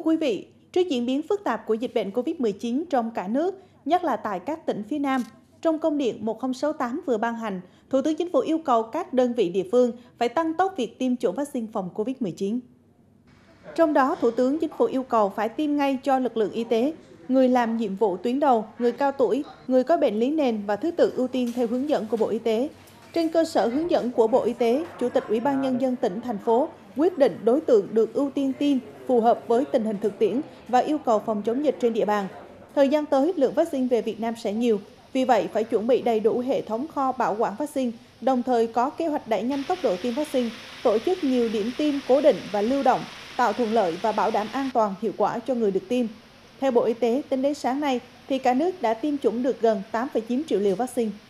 quý vị, trước diễn biến phức tạp của dịch bệnh COVID-19 trong cả nước, nhất là tại các tỉnh phía Nam, trong công điện 1068 vừa ban hành, Thủ tướng Chính phủ yêu cầu các đơn vị địa phương phải tăng tốc việc tiêm chủng vaccine phòng COVID-19. Trong đó, Thủ tướng Chính phủ yêu cầu phải tiêm ngay cho lực lượng y tế, người làm nhiệm vụ tuyến đầu, người cao tuổi, người có bệnh lý nền và thứ tự ưu tiên theo hướng dẫn của Bộ Y tế. Trên cơ sở hướng dẫn của Bộ Y tế, Chủ tịch Ủy ban Nhân dân tỉnh, thành phố quyết định đối tượng được ưu tiên tiêm phù hợp với tình hình thực tiễn và yêu cầu phòng chống dịch trên địa bàn. Thời gian tới, lượng vaccine về Việt Nam sẽ nhiều, vì vậy phải chuẩn bị đầy đủ hệ thống kho bảo quản vaccine, đồng thời có kế hoạch đẩy nhanh tốc độ tiêm vaccine, tổ chức nhiều điểm tiêm cố định và lưu động, tạo thuận lợi và bảo đảm an toàn hiệu quả cho người được tiêm. Theo Bộ Y tế, tính đến sáng nay, thì cả nước đã tiêm chủng được gần 8,9 triệu liều vaccine.